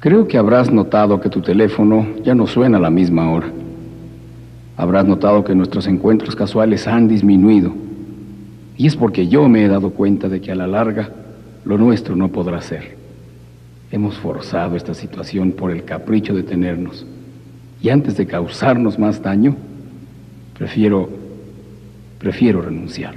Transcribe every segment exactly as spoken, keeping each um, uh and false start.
Creo que habrás notado que tu teléfono ya no suena a la misma hora. Habrás notado que nuestros encuentros casuales han disminuido. Y es porque yo me he dado cuenta de que a la larga lo nuestro no podrá ser. Hemos forzado esta situación por el capricho de tenernos. Y antes de causarnos más daño, prefiero, prefiero renunciar.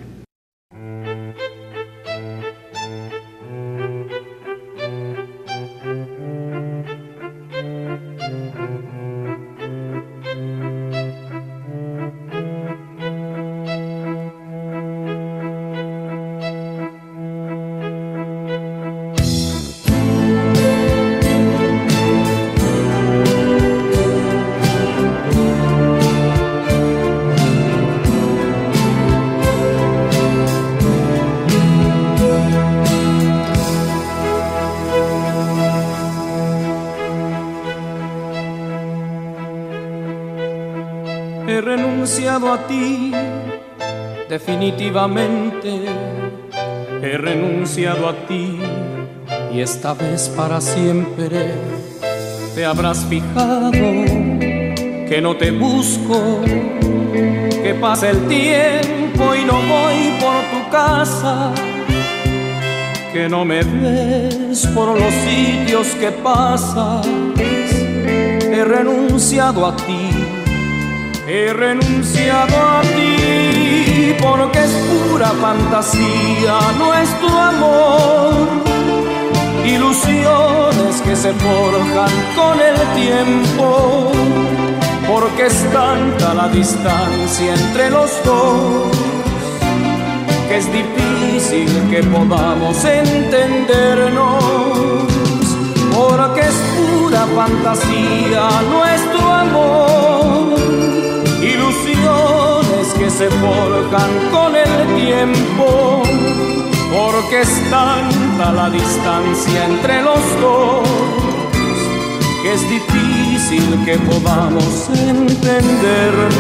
He renunciado a ti, definitivamente. He renunciado a ti, y esta vez para siempre. Te habrás fijado que no te busco, que pasa el tiempo y no voy por tu casa, que no me ves por los sitios que pasas. He renunciado a ti. He renunciado a ti porque es pura fantasía nuestro amor, ilusiones que se forjan con el tiempo, porque es tanta la distancia entre los dos que es difícil que podamos entendernos, porque es pura fantasía nuestro amor, ilusiones que se forjan con el tiempo, porque es tanta la distancia entre los dos que es difícil que podamos entendernos.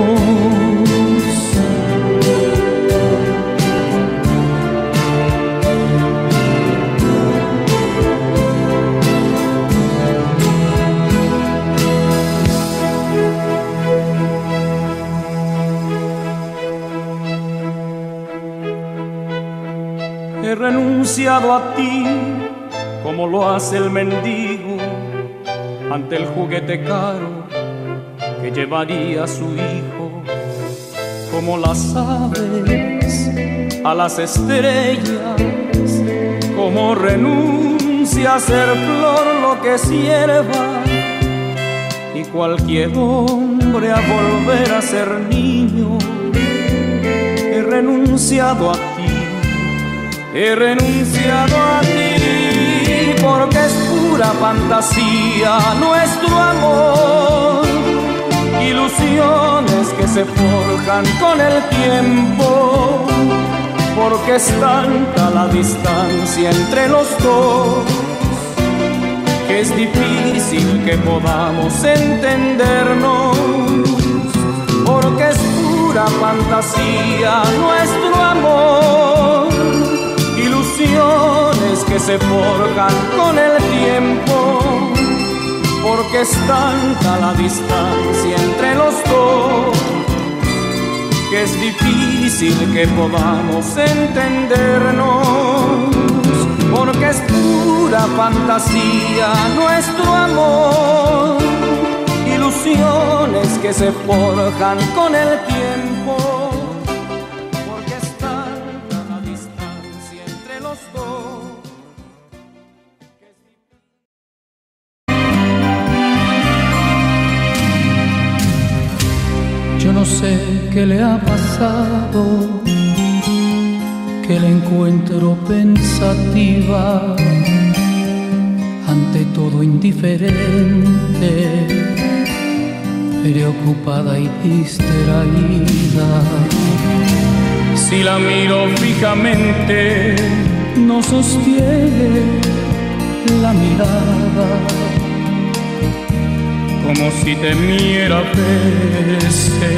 He renunciado a ti como lo hace el mendigo ante el juguete caro que llevaría a su hijo, como las aves a las estrellas, como renuncia a ser flor lo que sierva, y cualquier hombre a volver a ser niño. He renunciado a ti. He renunciado a ti porque es pura fantasía nuestro amor, ilusiones que se forjan con el tiempo, porque es tanta la distancia entre los dos que es difícil que podamos entendernos, porque es pura fantasía nuestro amor, ilusiones que se forjan con el tiempo, porque es tanta la distancia entre los dos que es difícil que podamos entendernos, porque es pura fantasía nuestro amor, ilusiones que se forjan con el tiempo, porque es tanta la distancia entre los dos. Yo no sé qué le ha pasado, que la encuentro pensativa, ante todo indiferente, preocupada y distraída. Si la miro fijamente, no sostiene la mirada, como si temiera verse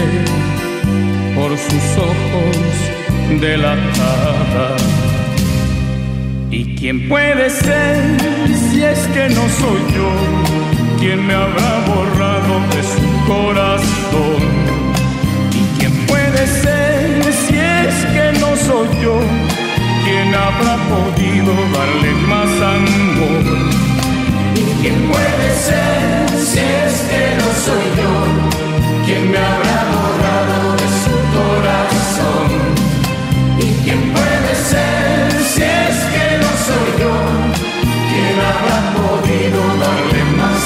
por sus ojos delatada. ¿Y quién puede ser si es que no soy yo? ¿Quién me habrá borrado de su corazón? ¿Y quién puede ser si es que no soy yo? ¿Quién habrá podido darle más amor? ¿Y quién puede ser si es que no soy yo? ¿Quién me habrá borrado de su corazón? ¿Y quién puede ser si es que no soy yo? ¿Quién habrá podido darle más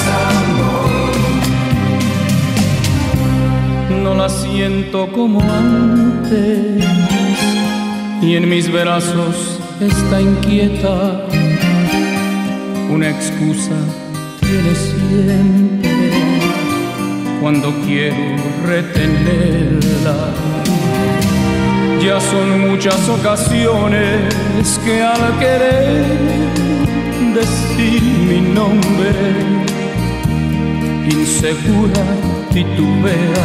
amor? No la siento como antes y en mis brazos está inquieta. Una excusa tiene siempre cuando quiero retenerla. Ya son muchas ocasiones que al querer decir mi nombre, insegura titubea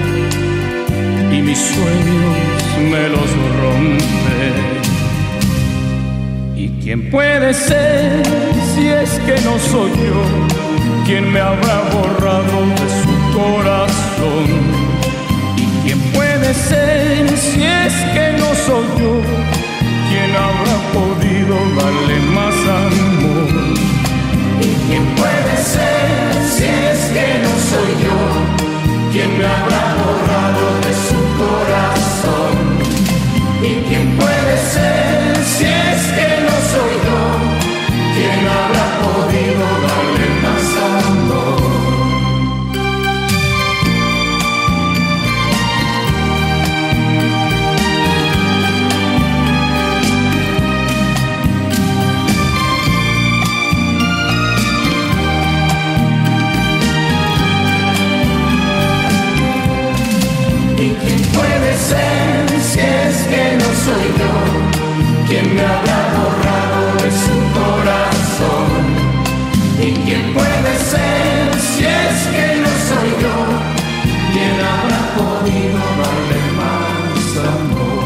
y mis sueños me los rompe. ¿Y quién puede ser si es que no soy yo? ¿Quién me habrá borrado de su corazón? ¿Y quién puede ser si es que no soy yo? ¿Quién habrá podido darle más amor? ¿Y quién puede ser si es que no soy yo? ¿Quién me habrá borrado de su corazón? ¿Y quién puede ser si es que no soy yo? ¿Quién habrá podido darle más amor? ¿Y quién puede ser si es que no soy yo? ¿Quién me habrá borrado de su corazón? ¿Y quién puede ser si es que no soy yo? ¿Quién habrá podido darle más amor?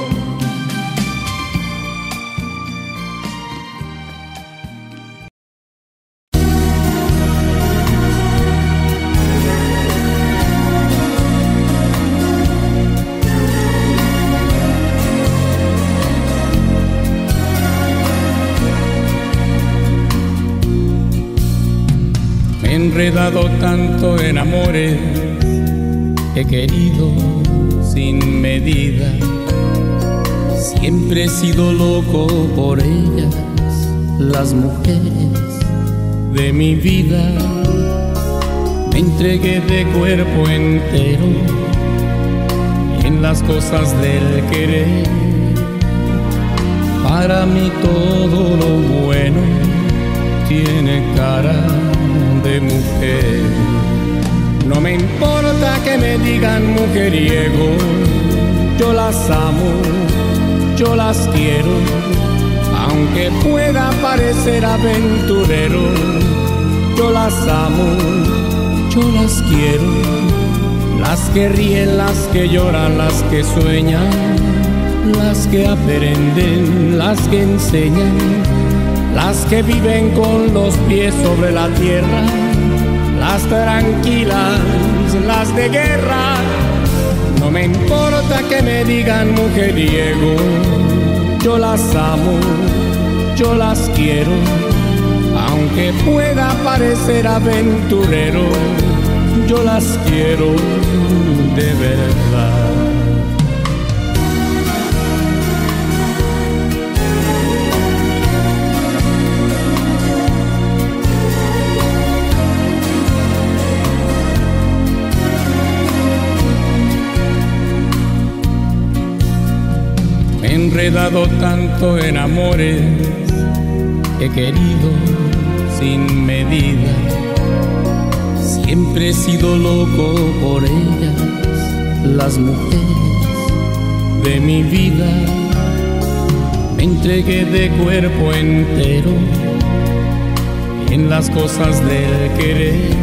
He enredado tanto en amores, he querido sin medida. Siempre he sido loco por ellas, las mujeres de mi vida. Me entregué de cuerpo entero en las cosas del querer. Para mí todo lo bueno tiene cara de mujer. No me importa que me digan mujeriego, yo las amo, yo las quiero, aunque pueda parecer aventurero. Yo las amo, yo las quiero, las que ríen, las que lloran, las que sueñan, las que aprenden, las que enseñan, las que viven con los pies sobre la tierra, las tranquilas, las de guerra. No me importa que me digan mujeriego, yo las amo, yo las quiero, aunque pueda parecer aventurero, yo las quiero de verdad. He enredado tanto en amores, he querido sin medida. Siempre he sido loco por ellas, las mujeres de mi vida. Me entregué de cuerpo entero en las cosas del querer.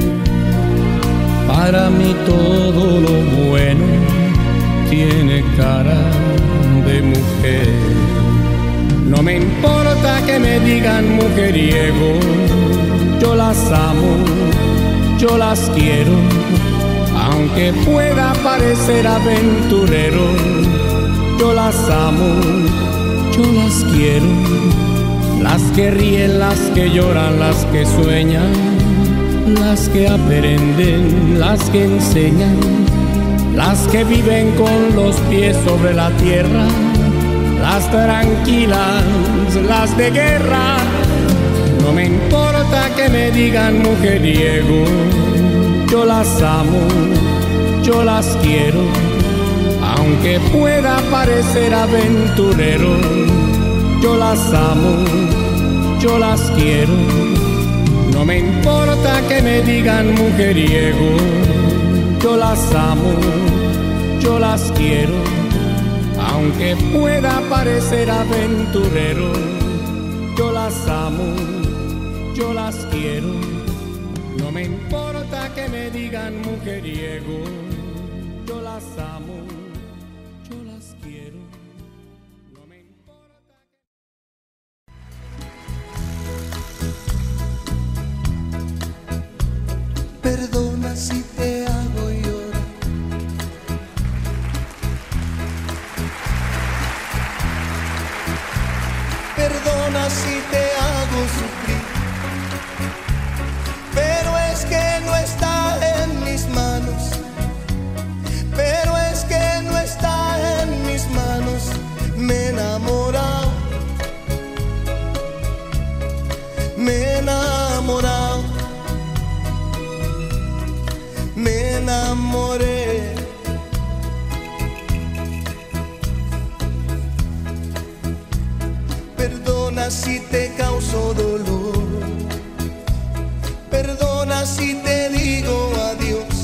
Para mí todo lo bueno tiene cara de mujer. No me importa que me digan mujeriego, yo las amo, yo las quiero, aunque pueda parecer aventurero, yo las amo, yo las quiero. Las que ríen, las que lloran, las que sueñan, las que aprenden, las que enseñan, las que viven con los pies sobre la tierra, las tranquilas, las de guerra. No me importa que me digan mujeriego, yo las amo, yo las quiero, aunque pueda parecer aventurero, yo las amo, yo las quiero. No me importa que me digan mujeriego, yo las amo, yo las quiero, aunque pueda parecer aventurero, yo las amo, yo las quiero. No me importa que me digan mujeriego, yo las amo, yo las quiero. No me importa que... Perdona si te hago llorar. Perdona si te hago sufrir. Pero es que no está en mis manos. Pero es que no está en mis manos. Me he enamorado. Me he enamorado. Me enamoré. Perdona si te causo dolor. Perdona si te digo adiós.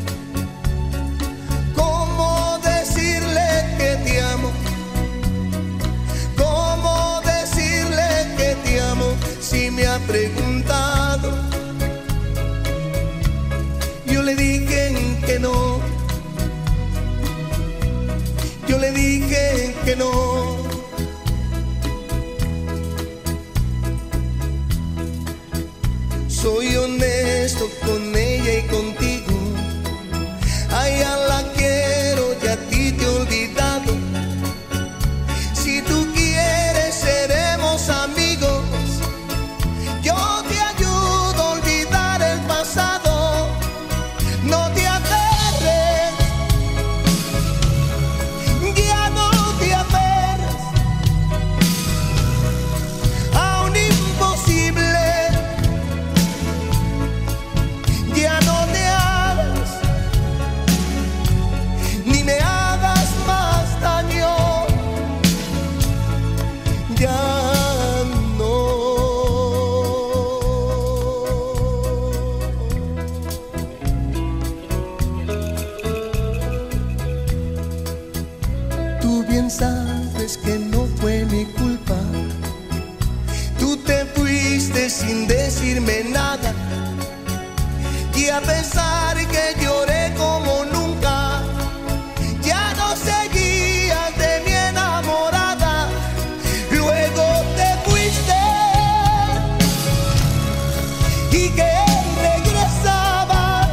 ¿Cómo decirle que te amo? ¿Cómo decirle que te amo si me ha preguntado? Yo le dije que no. Yo le dije que no. Soy honesto con ella y contigo. A ella la quiero y a ti te he olvidado. Si tú quieres seremos amigos. Yo te ayudo a olvidar el pasado. No te aferres, ya no te aferres a un imposible. Ya no te hagas, ni me hagas más daño. Ya no. Tú bien sabes que no fue mi culpa. Tú te fuiste sin decirme nada. Y a pesar que lloré como nunca, ya no seguías de mi enamorada. Luego te fuiste y que regresabas,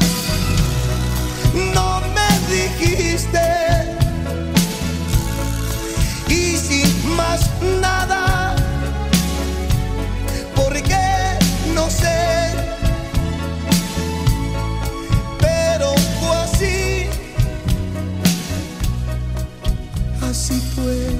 no me dijiste. Y sin más nada, porque no sé. Así fue.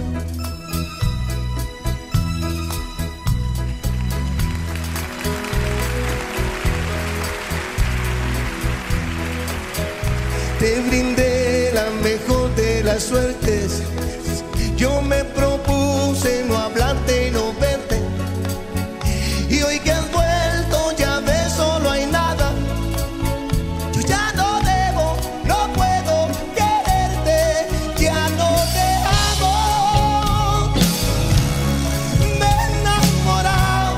Te brindé la mejor de las suertes. Yo me propuse no hablarte y no verte. Y hoy que has vuelto ya ves, solo hay nada. Yo ya no debo, no puedo quererte. Ya no te amo. Me he enamorado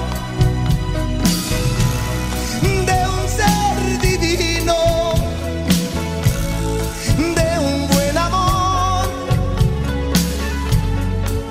de un ser divino, de un buen amor.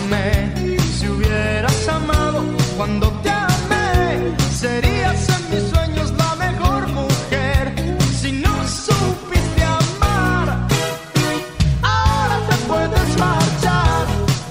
amé. Si hubieras amado cuando te amé, serías en mis sueños la mejor mujer. Si no supiste amar, ahora te puedes marchar.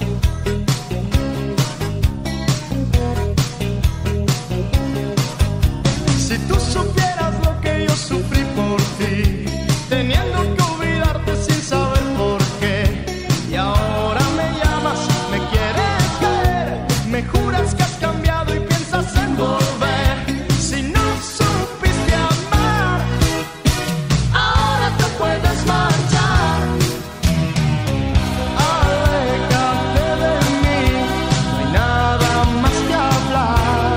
Si tú supieras lo que yo sufrí por ti, teniendo que olvidarte sin saber por qué. Y ahora me llamas, me quieres caer, me juras que has cambiado y piensas en volver. Si no supiste amar, ahora te puedes marchar. Aléjate de mí, no hay nada más que hablar.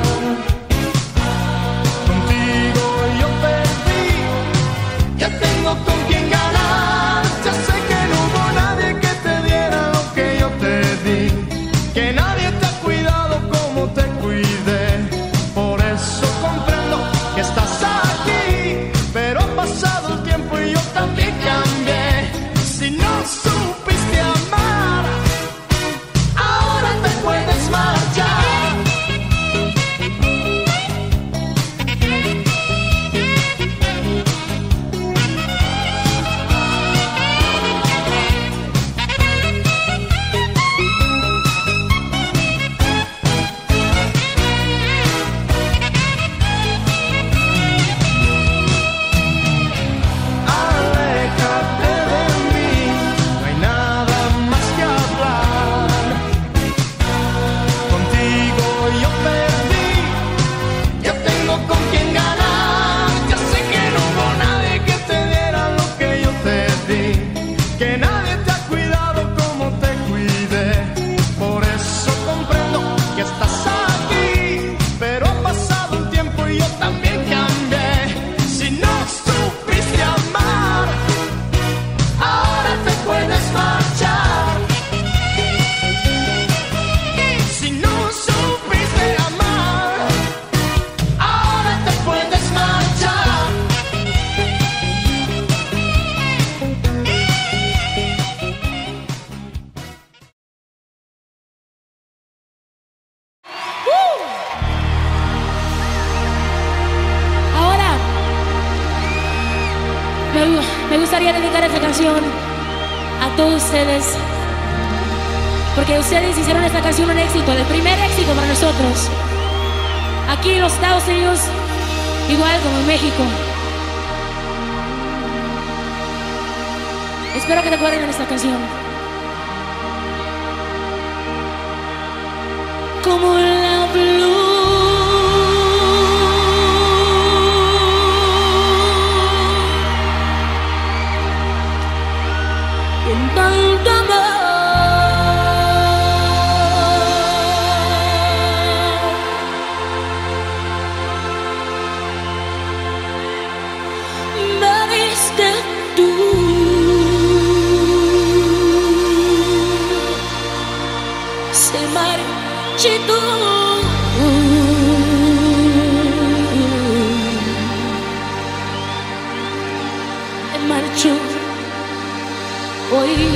Contigo yo perdí, ya tengo con quién ganar. Ya sé que no hubo nadie que te diera lo que yo te di, que nadie te ha cuidado como te cuidé. Por eso comprendo que estás aquí, pero ha pasado el tiempo y yo también cambié. Si no supiste amar, ahora te puedes marchar. Aléjate de mí, no hay nada más que hablar. Contigo yo perdí, ya tengo con quién ganar. Ya sé que no hubo nadie que te diera lo que yo te di, que nadie te ha cuidado como te cuidé. Por eso comprendo que estás aquí, pero ha pasado el tiempo y yo también cambié. Si no supiste amar, ahora te puedes marchar. Si no supiste amar, ahora te puedes marchar. Ahora me, me gustaría dedicar esta canción a todos ustedes, porque ustedes hicieron esta canción un éxito, el primer éxito para nosotros, aquí en los Estados Unidos, igual como en México. Espero que te acuerden de esta canción. Como la blue, en tanto amor, me diste tú. Se marchitó, me marchó hoy.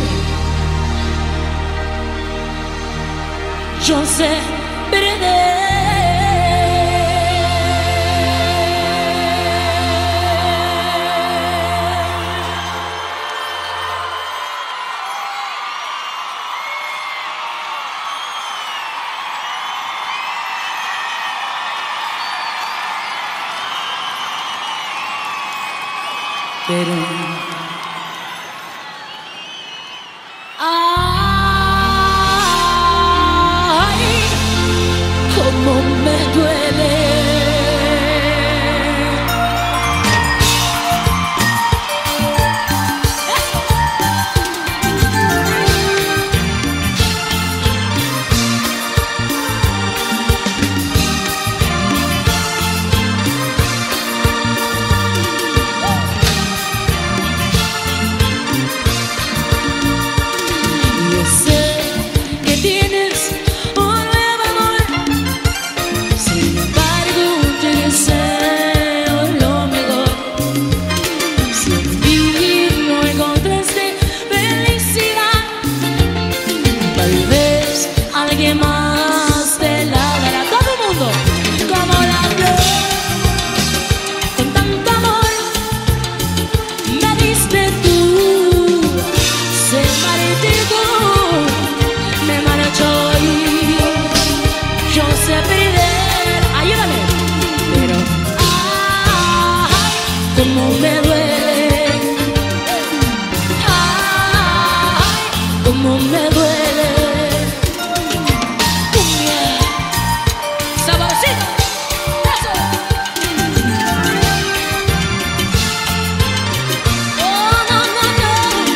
Yo sé perder. Pero ay, cómo me duele. alguien más te la dará. Todo el mundo, como la flor, con tanto amor me diste tú. Se marchitó, me marchó y yo sé perder. Ayúdame, pero ay, como me duele, ay, como me duele. Saborcito, eso. Oh, no, no, no.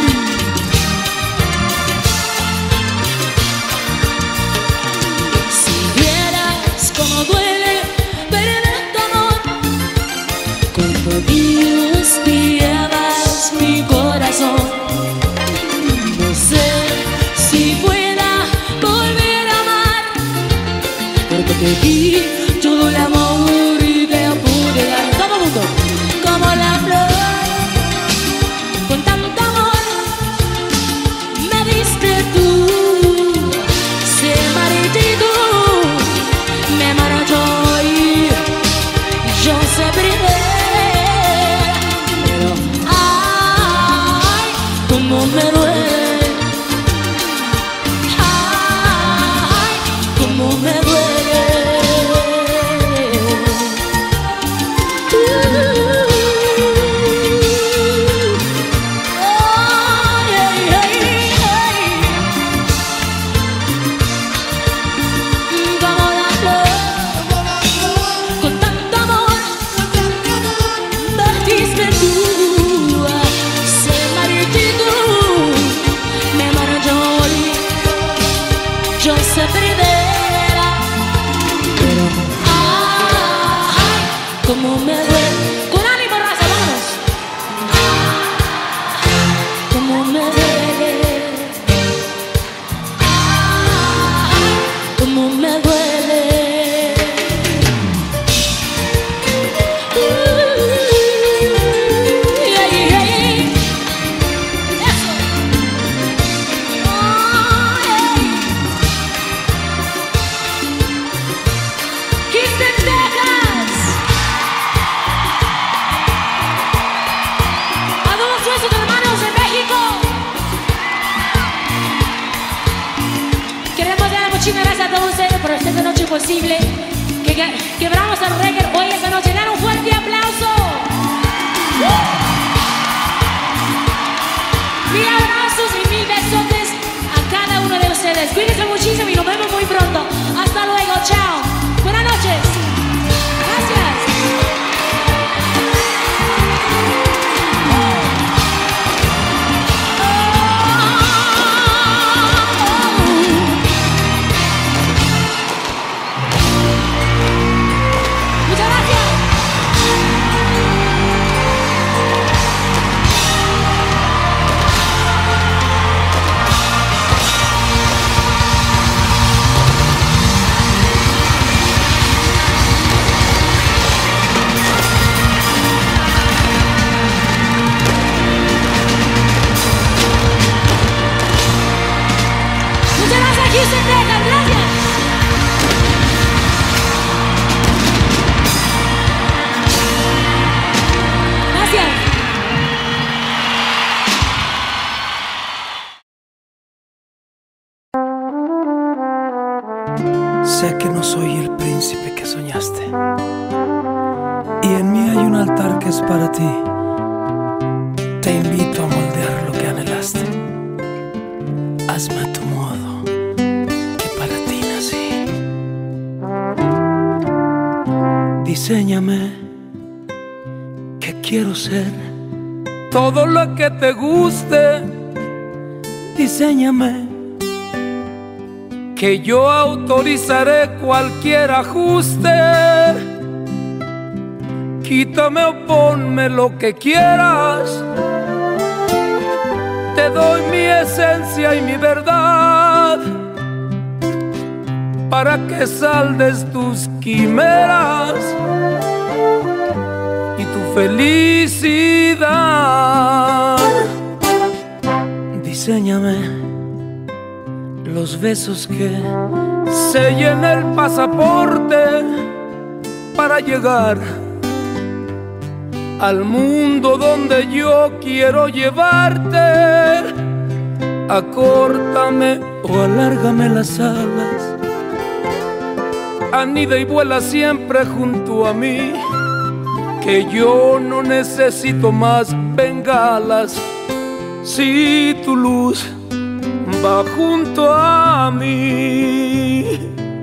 Si vieras cómo duele perder tu amor, con todos llevas mi corazón. No sé si pueda volver a amar, porque te di todo el amor y te pude dar. Todo el mundo, como la flor, con tanto amor me diste tú. Se marchitó, me marchó y yo sé perder. Pero ay, como me duele, ay, como me duele. Ay, ay, ay, ay. Como la flor, con tanto amor me diste tú. Se marchitó, me marchó y yo sé perder. Pero ay, como me duele. Con ánimo, raza, vamos. Como me duele. Ay, como me duele. Uy, ay, ay. Eso. Ay. Houston, Texas. A todos nuestros hermanos en México, queremos dar muchísimas gracias a todos ustedes por esta noche posible que que- quebramos el reggae hoy esta noche. Dan un fuerte aplauso. Mil abrazos y mil besotes a cada uno de ustedes. Cuídense muchísimo y nos vemos muy pronto. Hasta luego, chao. Buenas noches. Gracias. Muchas gracias. Muchas gracias, Houston, Texas. Gracias. Gracias. Sé que no soy el príncipe que soñaste, y en mí hay un altar que es para ti. Te invito a moldear lo que anhelaste. Hazme a tu modo, que para ti nací. Diséñame, que quiero ser todo lo que te guste. Diséñame, que yo autorizaré cualquier ajuste. Quítame o ponme lo que quieras. Te doy mi esencia y mi verdad, para que saldes tus quimeras y tu felicidad. Diséñame los besos que sellen el pasaporte para llegar al mundo donde yo quiero llevarte. Acórtame o alárgame las alas, anida y vuela siempre junto a mí, que yo no necesito más bengalas si tu luz va junto a mí.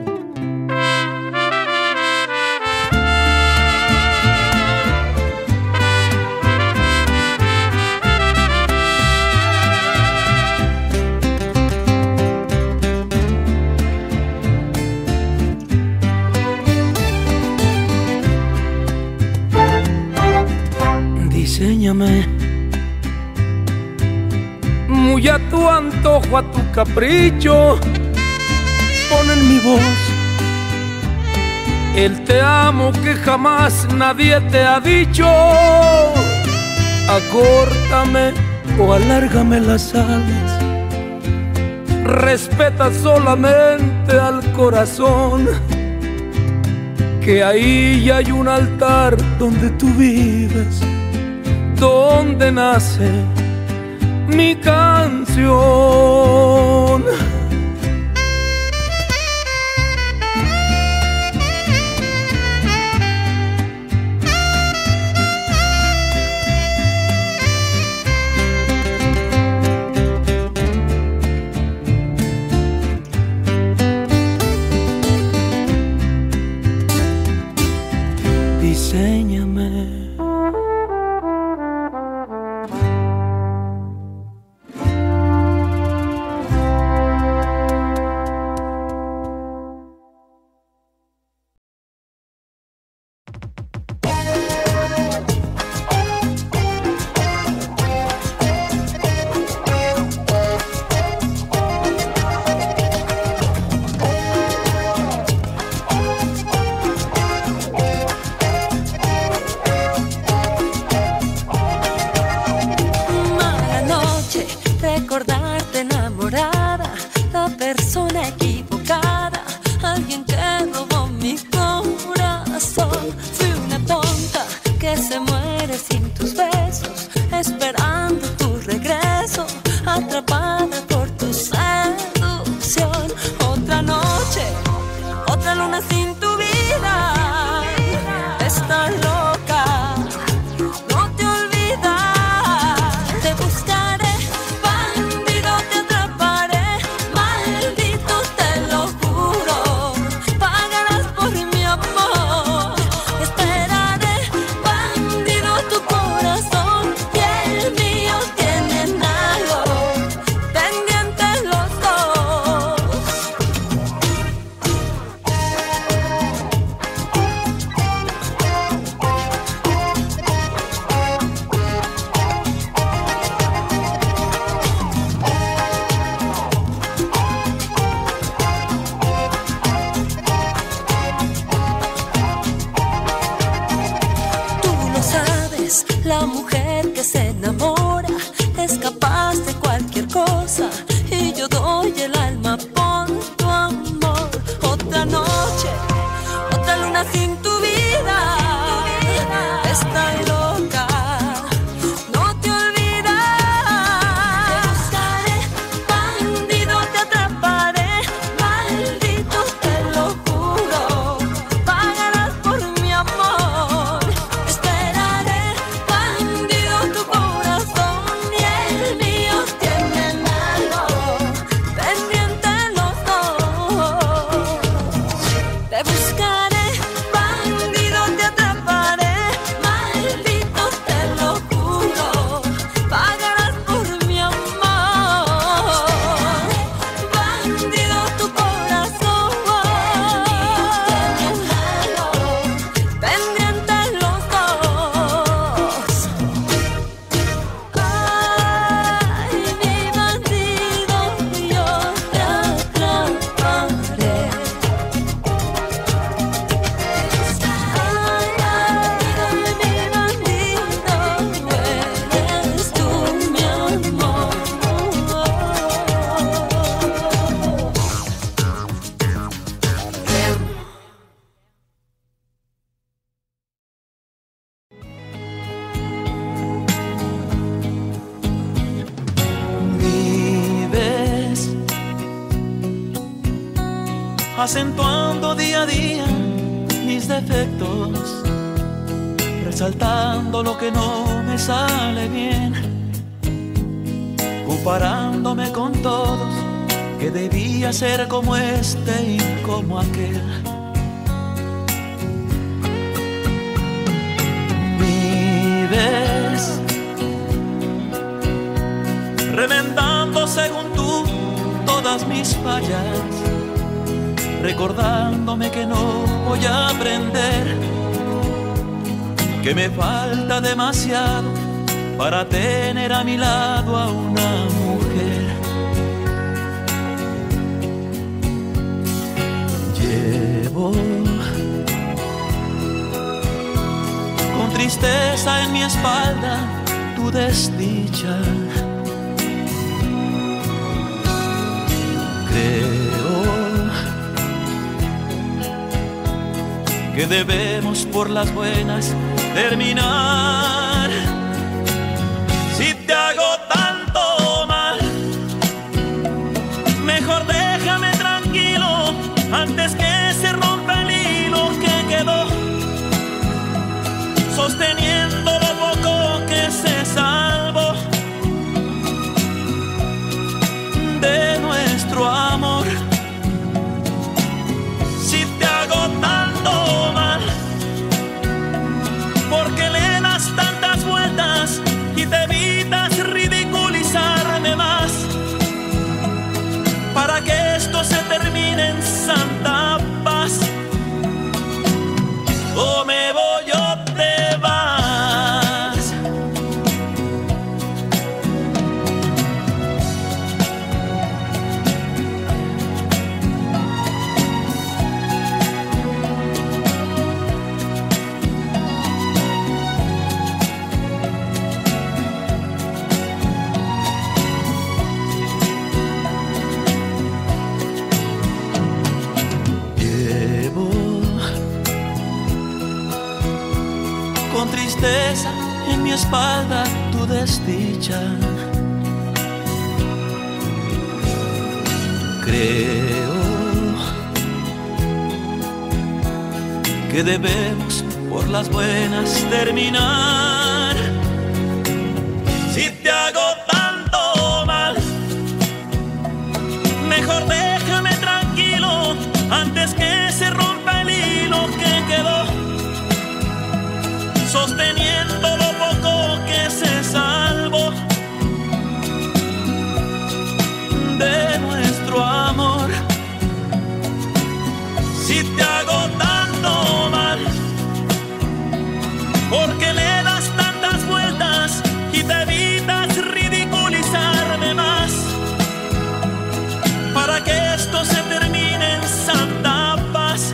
Diséñame muy a tu antojo, a tu capricho. Pon en mi voz el te amo que jamás nadie te ha dicho. Acórtame o alárgame las alas, respeta solamente al corazón, que ahí hay un altar donde tú vives, donde nace mi canción. Diséñame. Recordarte enamorada, la persona equivocada, alguien que robó mi corazón. Fui una tonta que se muere sin tus besos, esperando tu regreso, atrapada por tu seducción. Otra noche, otra luna sin tu vida, estás loca, no te olvidas, te buscaré. La mujer que se enamora es capaz de cualquier cosa, y yo doy el alma por tu amor. Otra noche, otra luna sin tu vida, estoy loca, no te olvidas. Te buscaré, bandido, te atraparé, maldito, te lo juro, pagarás por mi amor. Esperaré, bandido, tu corazón y el mío tienen algo pendiente los dos. Te buscaré, bandido, te atraparé, maldito, te lo juro, pagarás por mi amor. Bandido, tu corazón tienen algo pendiente los dos. Ay, mi bandido, yo te atraparé. Ay, ay, mi bandido, eres tú mi amor. acentuando día a día mis defectos, resaltando lo que no me sale bien, comparándome con todos, que debía ser como este y como aquel. Vives remendando según tú todas mis fallas, recordándome que no voy a aprender, que me falta demasiado para tener a mi lado a una mujer. Llevo con tristeza en mi espalda tu desdicha. Creo que debemos por las buenas terminar. Si te hago tanto mal, mejor déjame tranquilo antes que se rompa el hilo que quedó sosteniendo lo poco que se salvó de nuestro amor. Si te hago tanto mal, porque le das tantas vueltas y te evitas ridiculizarme más, para que esto se termine en santa paz. O me voy o te vas. Llevo con tristeza en mi espalda tu desdicha. Creo que debemos por las buenas terminar. Si te hago tanto mal, mejor déjame tranquilo antes que se rompa el hilo que quedó sosteniendo lo poco que se salvó de nuestro amor. Si te hago tanto mal, porque le das tantas vueltas y te evitas ridiculizarme más, para que esto se termine en santa paz.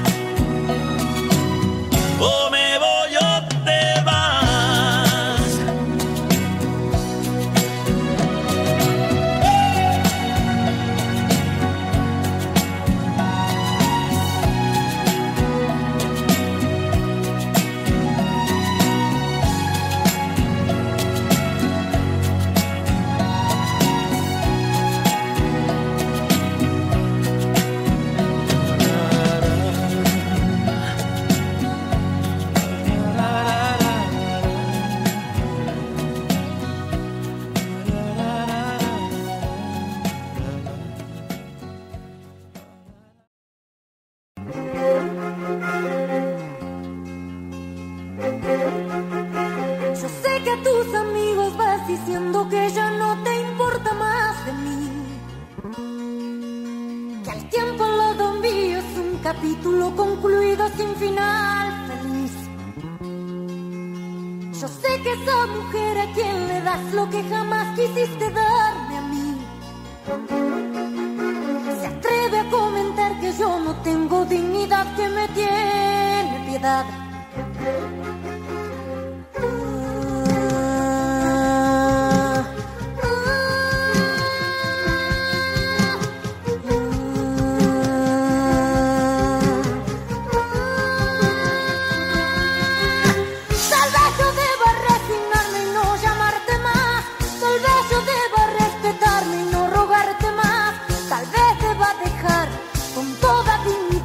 O me voy o te vas. Yo sé que a tus amigos vas diciendo que ya no te importa más de mí, que al tiempo al lado mío es un capítulo concluido sin final feliz. Yo sé que esa mujer a quien le das lo que jamás quisiste darme a mí se atreve a comentar que yo no tengo dignidad, que me tiene piedad. Tal vez deba dejar con toda dignidad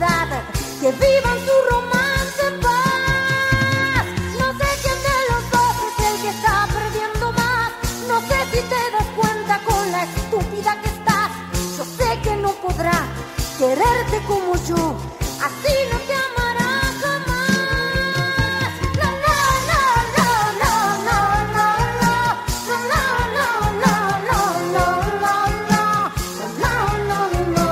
que vivan su romance en paz. No sé quién de los dos es el que está perdiendo más. No sé si te das cuenta con la estúpida que estás. Yo sé que no podrá quererte como yo, así no te amará jamás. No, no, no, no, no, no, no, no, no, no, no, no, no, no, no, no, no, no,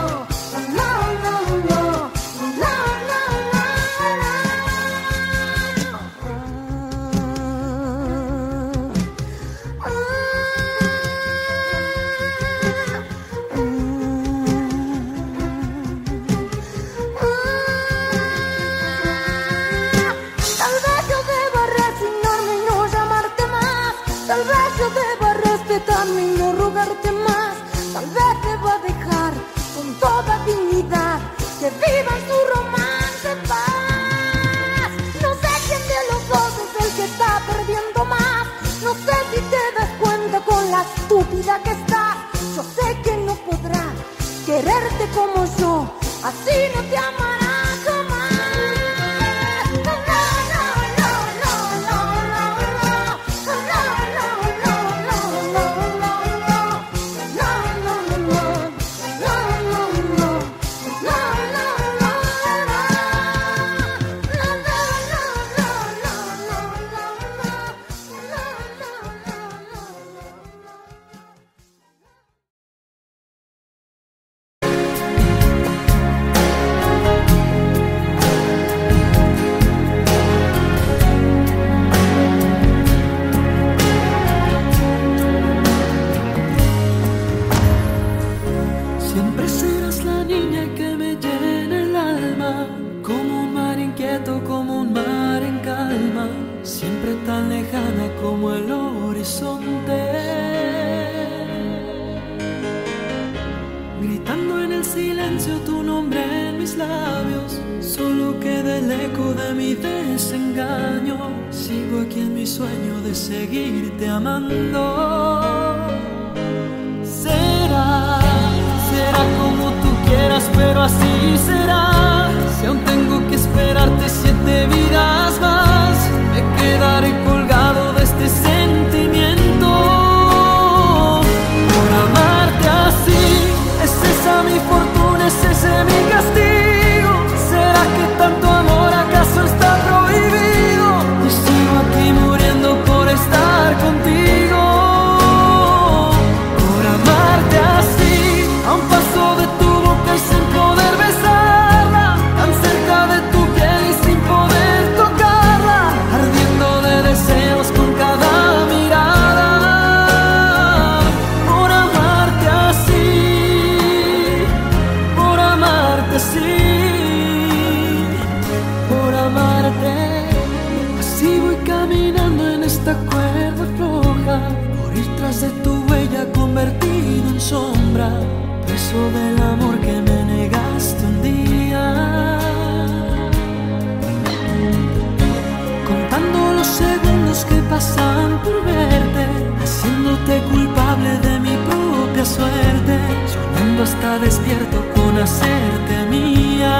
tal vez yo deba respetarme y no rogarte más. Tal vez deba dejar con toda dignidad que vivan su romance en paz. No sé quién de los dos es el que está perdiendo más. No sé si te das cuenta con la estúpida que estás. Yo sé que no podrá quererte como yo, así no te amará jamás. Seguirte amando. Será, será como tú quieras, pero así será. Si aún tengo que esperarte siete vidas más, me quedaré colgado de este sentimiento. Por amarte así, es esa mi fortuna, es ese mi castigo. ¿Será que tanto amor acaso está prohibido? Y sigo aquí muriendo por estar contigo, por amarte así, a un paso de tu boca y sin poder besarla, tan cerca de tu piel y sin poder tocarla, ardiendo de deseos con cada mirada, por amarte así, por amarte así, por amarte. Así voy caminando en esta cuerda floja, por ir tras de tu huella convertido en sombra, preso del amor que me negaste un día. Contando los segundos que pasan por verte, haciéndote culpable de mi propia suerte, soñando hasta despierto con hacerte mía.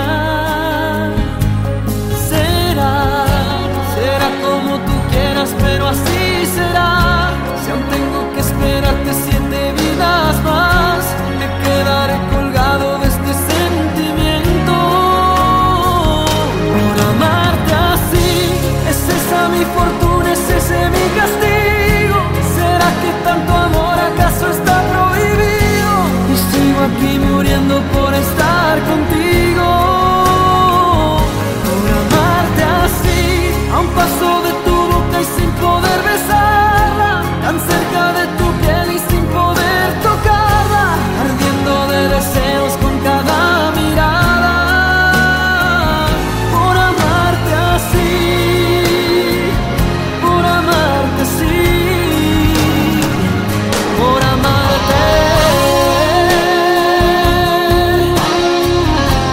Será, será como tú quieras, pero así será. Si aún tengo que esperarte siete vidas más, me quedaré colgado de este sentimiento. Por amarte así, es esa mi fortuna, es ese mi castigo. ¿Será que tanto amor acaso está prohibido? Y sigo aquí muriendo por estar contigo. Por amarte así, a un paso de tu boca y sin poder besarla, tan cerca de tu piel y sin poder tocarla, ardiendo de deseos con cada mirada, por amarte así, por amarte así, por amarte.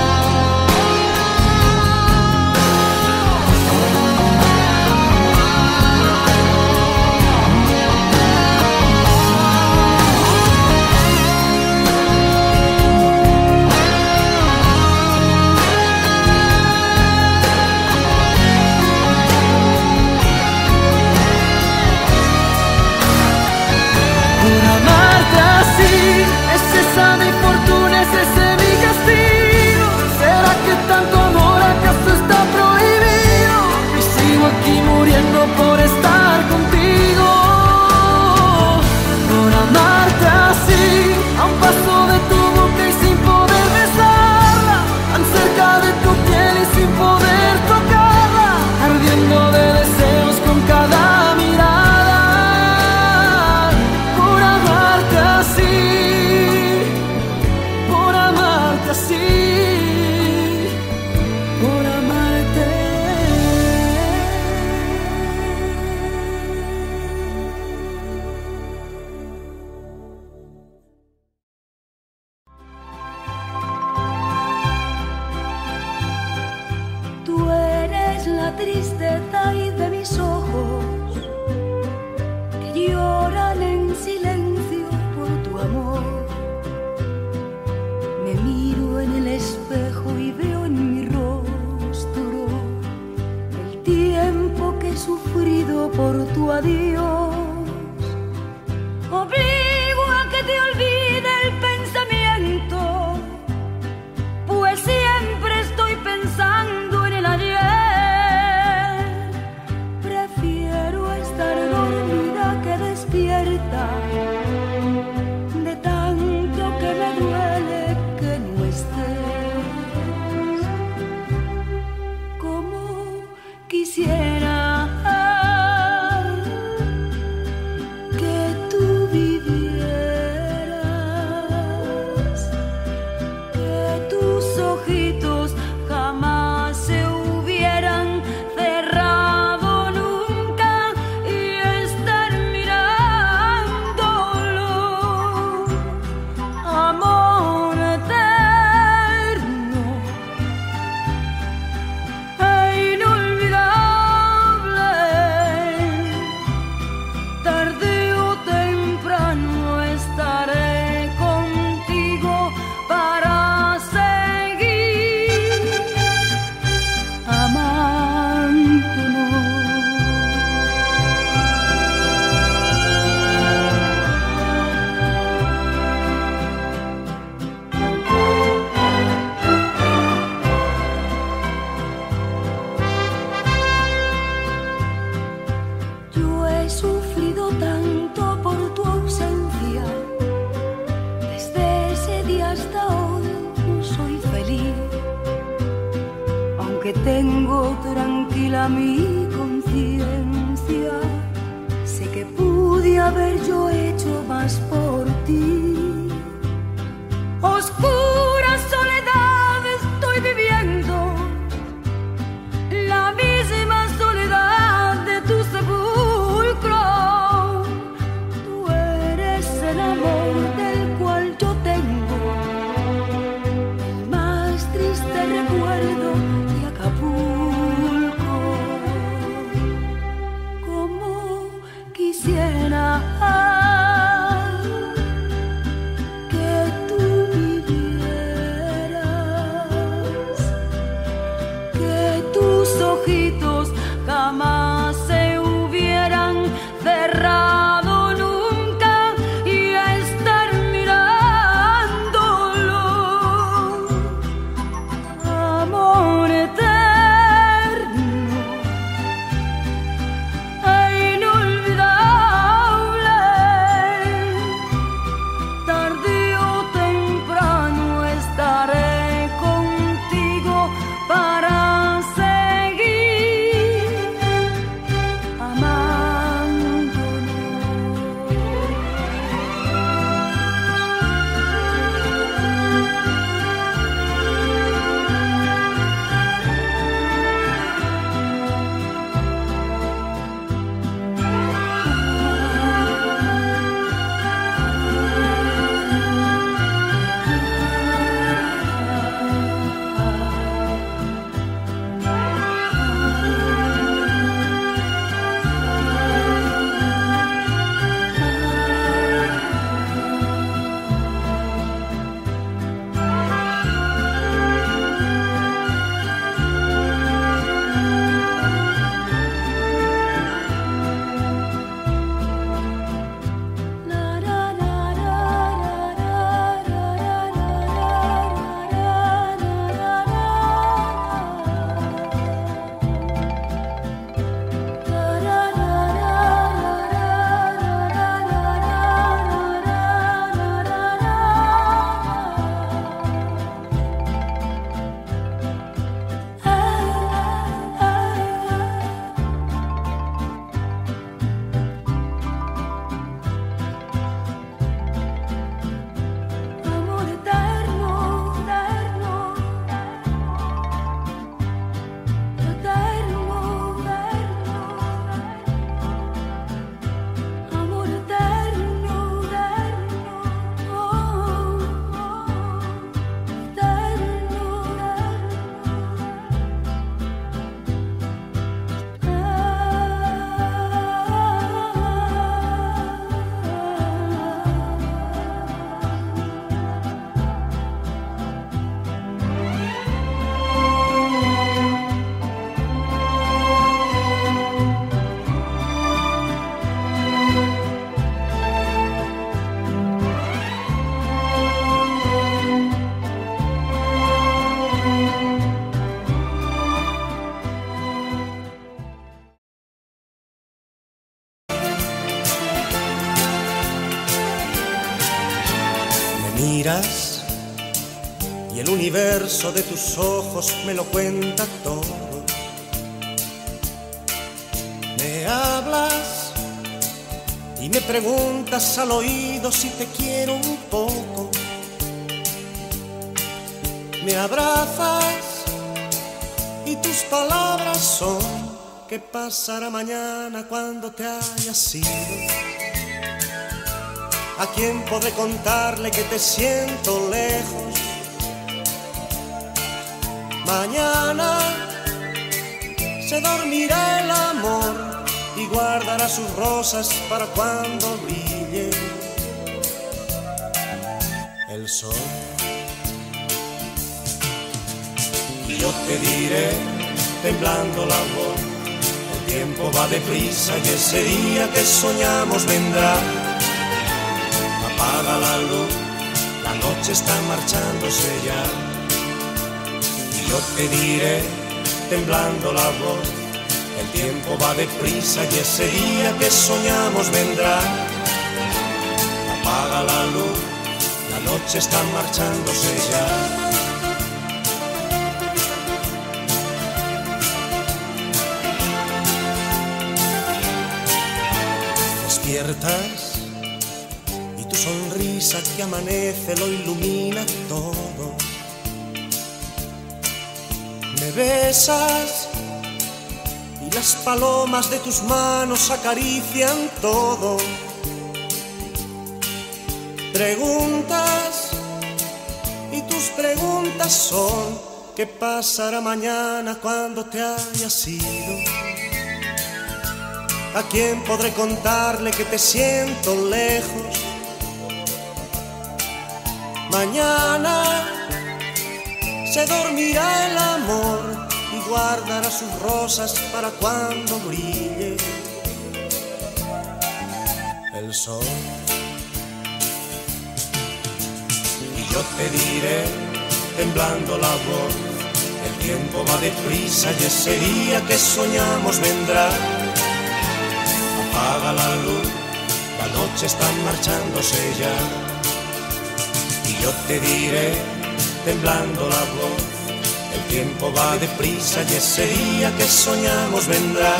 tristeza y de mis ojos que lloran en silencio por tu amor. Me miro en el espejo y veo en mi rostro el tiempo que he sufrido por tu adiós. Obligo a que te olvide el pensamiento, pues siempre estoy pensando en el ayer. Prefiero estar dormida que despierta, de tanto que me duele que no estés. Como quisiera tengo tranquila mi conciencia, sé que pude haber yo hecho más por ti. Oscura soledad estoy viviendo, la misma soledad de tu sepulcro. Tú eres el amor del cual yo tengo el más triste recuerdo. Acapulco, como quisiera que tú vivieras. universo de tus ojos me lo cuenta todo. Me hablas y me preguntas al oído si te quiero un poco. Me abrazas y tus palabras son: ¿qué pasará mañana cuando te hayas ido? ¿A quién podré contarle que te siento lejos? Mañana se dormirá el amor y guardará sus rosas para cuando brille el sol. Y yo te diré, temblando la voz: el tiempo va deprisa y ese día que soñamos vendrá. Apaga la luz, la noche está marchándose ya. Y yo te diré, temblando la voz: el tiempo va deprisa y ese día que soñamos vendrá. Apaga la luz, la noche está marchándose ya. Despiertas y tu sonrisa que amanece lo ilumina todo. Me besas y las palomas de tus manos acarician todo. Preguntas y tus preguntas son: ¿qué pasará mañana cuando te hayas ido? ¿A quién podré contarle que te siento lejos? Mañana se dormirá el amor y guardará sus rosas para cuando brille el sol. Y yo te diré, temblando la voz: el tiempo va deprisa y ese día que soñamos vendrá. Apaga la luz, la noche está marchándose ya. Y yo te diré, temblando la voz: el tiempo va deprisa y ese día que soñamos vendrá.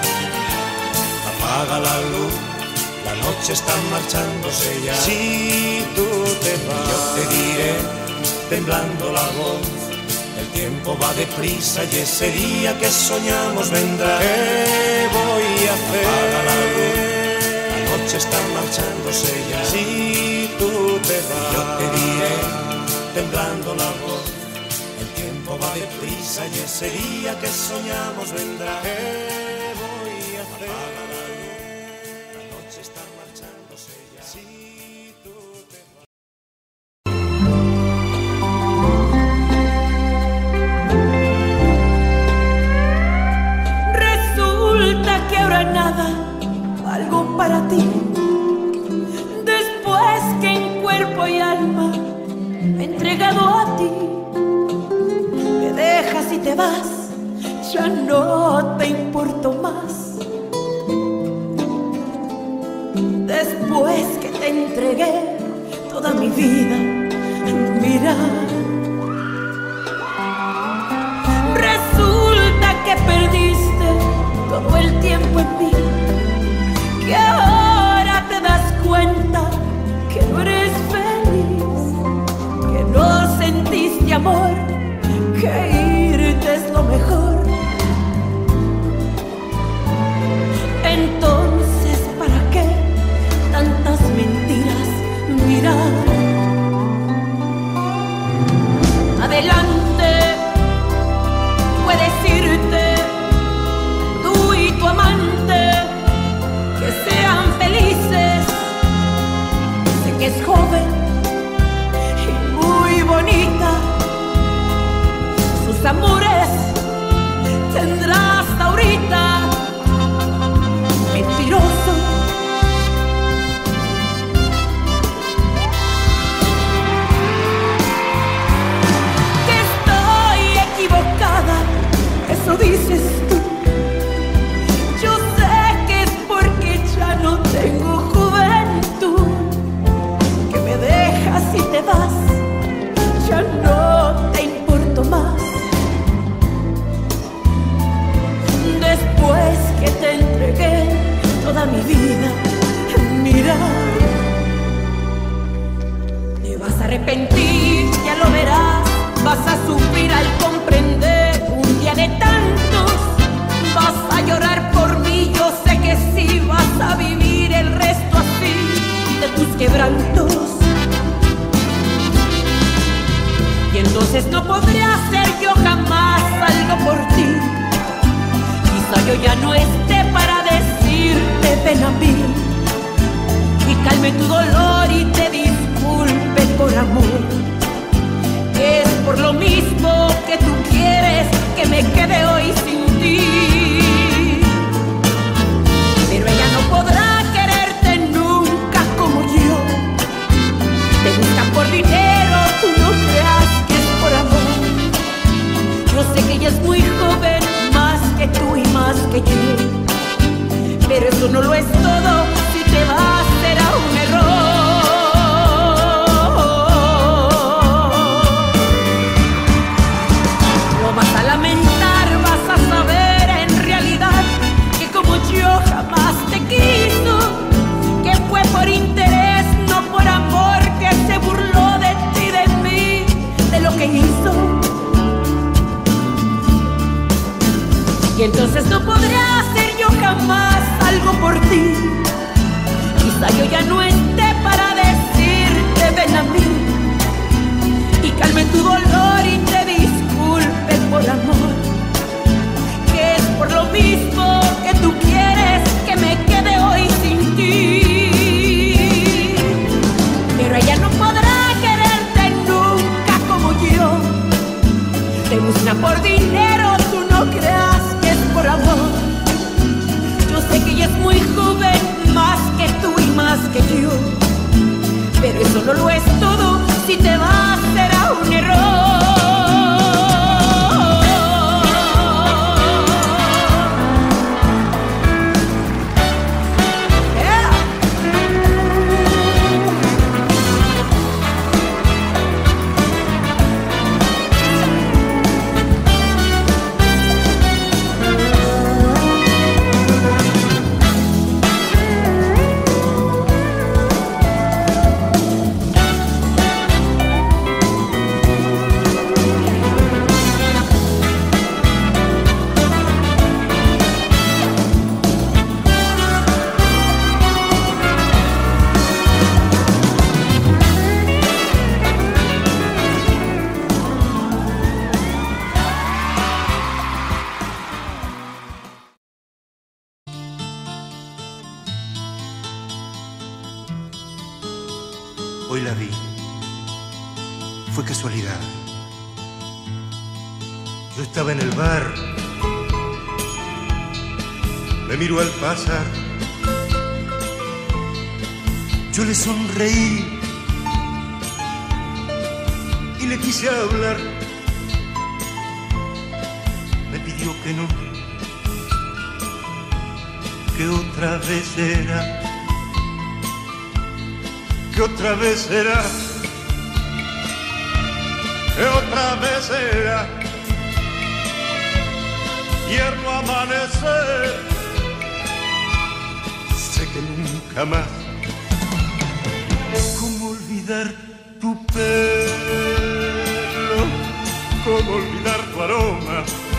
Apaga la luz, la noche está marchándose ya. Si tú te vas, yo te diré, temblando la voz: el tiempo va deprisa y ese día que soñamos vendrá. ¿Qué voy a hacer? Apaga la luz, la noche está marchándose ya. Si tú te vas, yo te diré, temblando la voz: el tiempo va deprisa y ese día que soñamos vendrá. ¿Qué voy a hacer? Apaga la luz, la noche está marchándose ya. Si tú te vas. Resulta que ahora nada valgo para ti, después que en cuerpo y alma me he entregado a ti. Me dejas y te vas, ya no te importo más. Después que te entregué toda mi vida, mira, resulta que perdiste todo el tiempo en mí, que ahora te das cuenta que no eres feliz, que no sentiste amor, que irte es lo mejor. Entonces, ¿para qué tantas mentiras? Mira, adelante, puedes irte, tú y tu amante, que sean felices. Sé que es joven y muy bonita, podré hacer yo jamás algo por ti. Quizá yo ya no esté para decirte ven a mí y calme tu dolor y te disculpe por amor. Es por lo mismo que tú quieres que me quede hoy sin ti. Pero ella no podrá quererte nunca como yo. Te busca por dinero, tú no creas que es por amor. Yo sé que ella es muy joven, más que tú y más que yo. Pero eso no lo es todo, si te vas será un error. Lo vas a lamentar, vas a saber en realidad que como yo jamás te quiso, que fue por interés, no por amor, que se burló de ti, de mí, de lo que hizo. Y entonces no podré hacer yo jamás algo por ti. Quizá yo ya no esté para decirte ven a mí y calme tu dolor y te disculpe por amor. Que es por lo mismo que tú quieres que me quede hoy sin ti. Pero ella no podrá quererte nunca como yo. Te busca por dinero, tú no creas que es por amor. Yo sé que ella es muy joven, más que tú y más que yo. Pero eso no lo es todo, si te vas será un error. Hoy la vi. Fue casualidad. Yo estaba en el bar. Me miró al pasar. Yo le sonreí y le quise hablar. Me pidió que no, que otra vez era. Que otra vez será, que otra vez será, tierno amanecer. Sé que nunca más. ¿Cómo olvidar tu pelo? ¿Cómo olvidar tu aroma?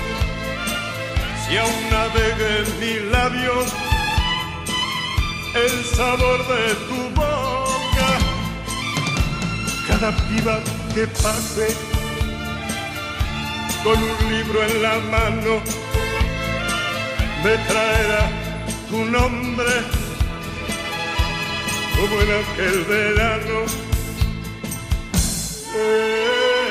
Si aún navega en mis labios el sabor de tu boca. Cada piba que pase con un libro en la mano me traerá tu nombre como en aquel verano. Eh,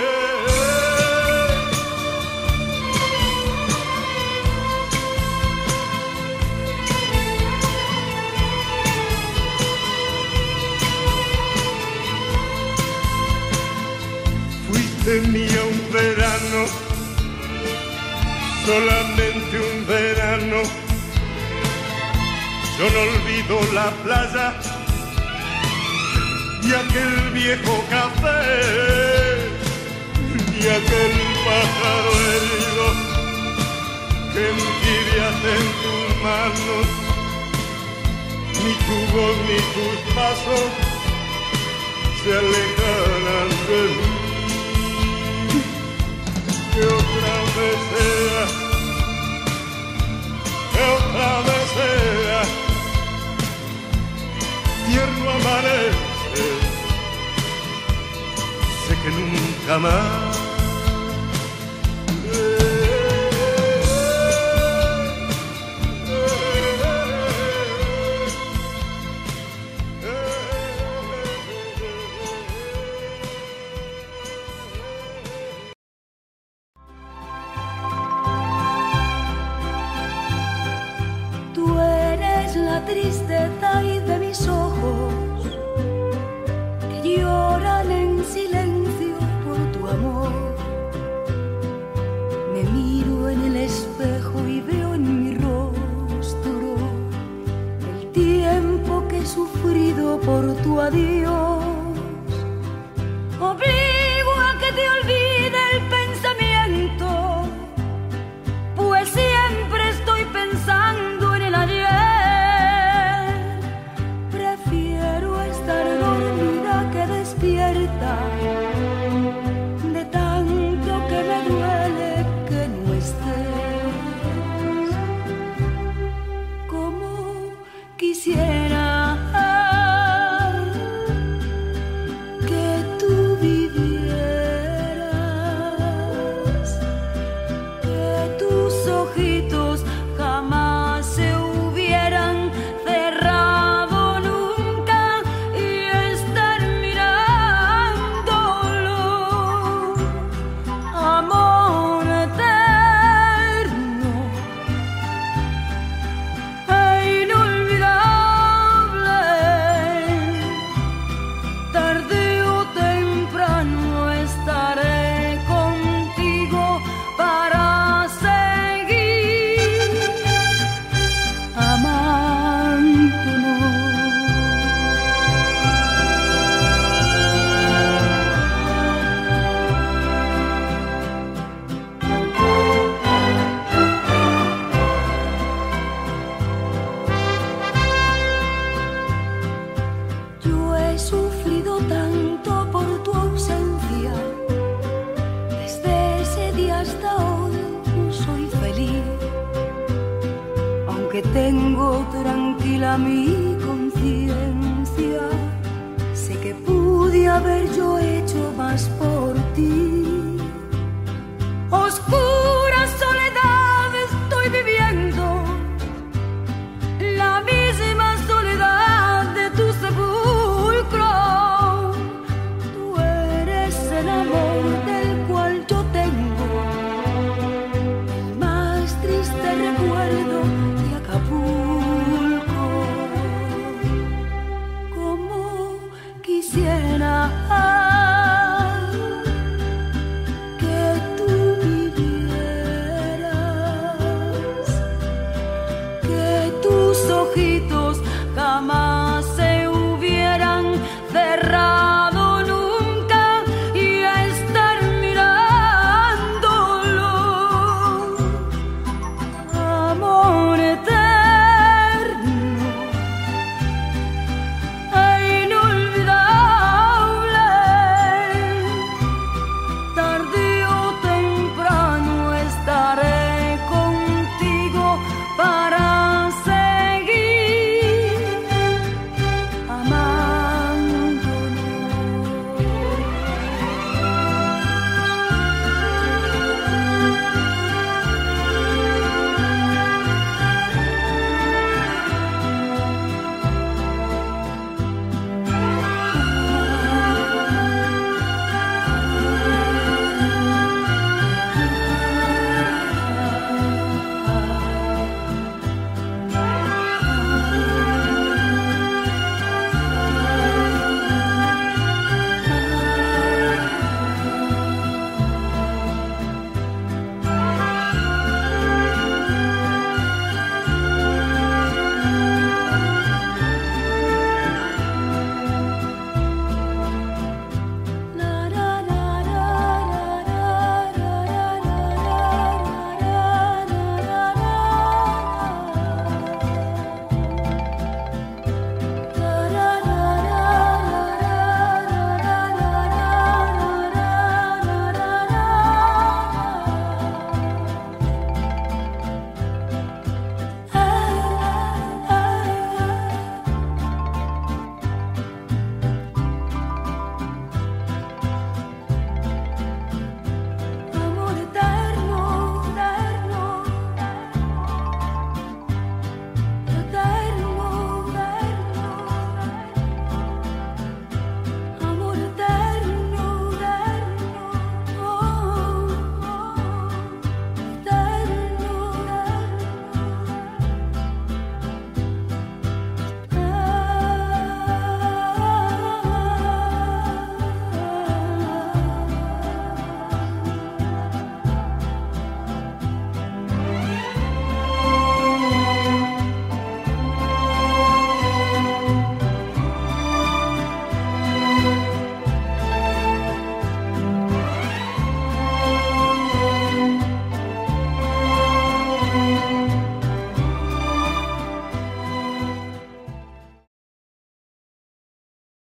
Tenía un verano, solamente un verano. Yo no olvido la playa y aquel viejo café y aquel pájaro herido que envidias en tus manos. Ni tu voz ni tus pasos se alejarán de mí. Que otra vez sea, que otra vez sea, tierno amanece. Sé que nunca más. tristeza y de mis ojos que lloran en silencio por tu amor. Me miro en el espejo y veo en mi rostro el tiempo que he sufrido por tu adiós. Obligo a que te olvide el pensamiento, pues siempre estoy pensando en el ayer. Prefiero estar dormida que despierta, de tanto que me duele que no estés. Como quisiera tengo tranquila mi conciencia, sé que pude haber yo hecho más por ti. Oscuro